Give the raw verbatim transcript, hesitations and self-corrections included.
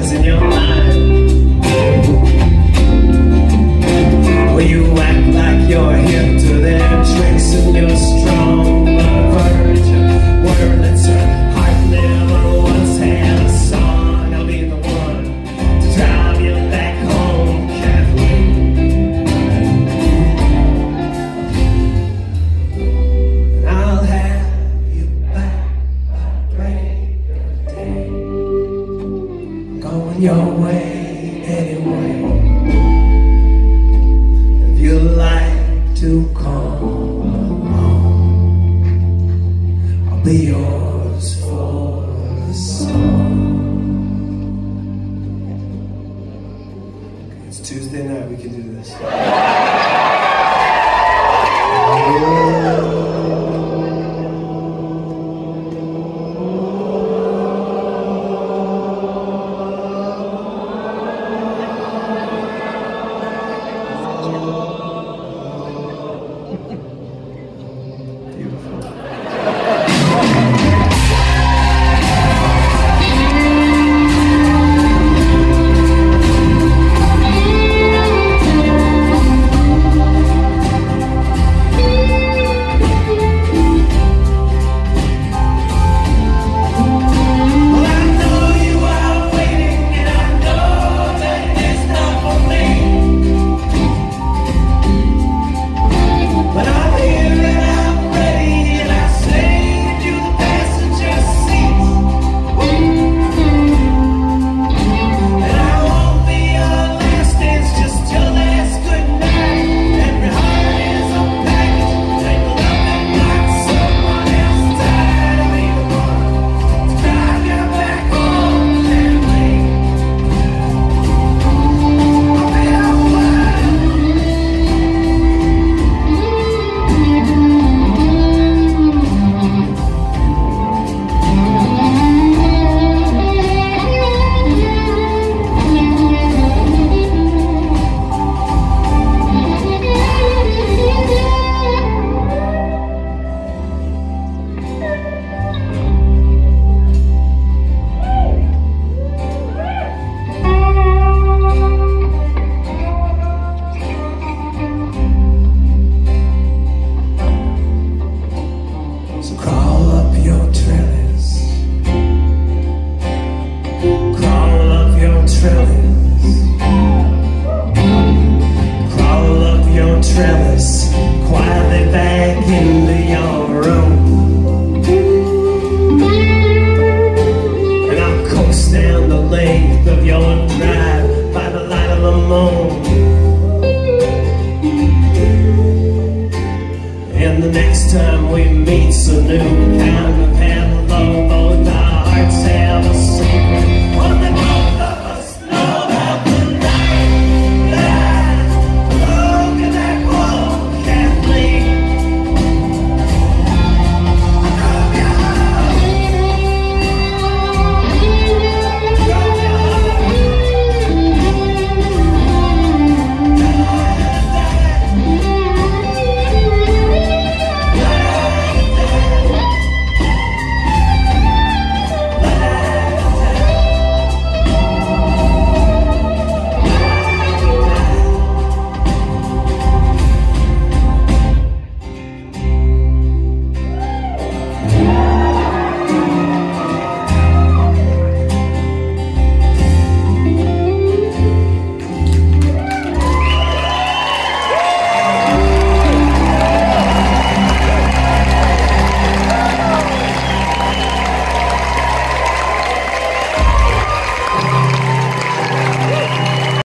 is in your mind. Well, you act like you're hip to their tricks and you're strong, but a virgin, words are heart never once had a song. I'll be the one to drive you back home, Kathleen. And I'll have you back by break of day, going your way anyway. If you like to come along, I'll be yours for the song. It's Tuesday night, we can do this. Trellis, quietly back into your room, and I'll coast down the length of your drive by the light of the moon. And the next time we meet, some new kind of hello, both our hearts have a song.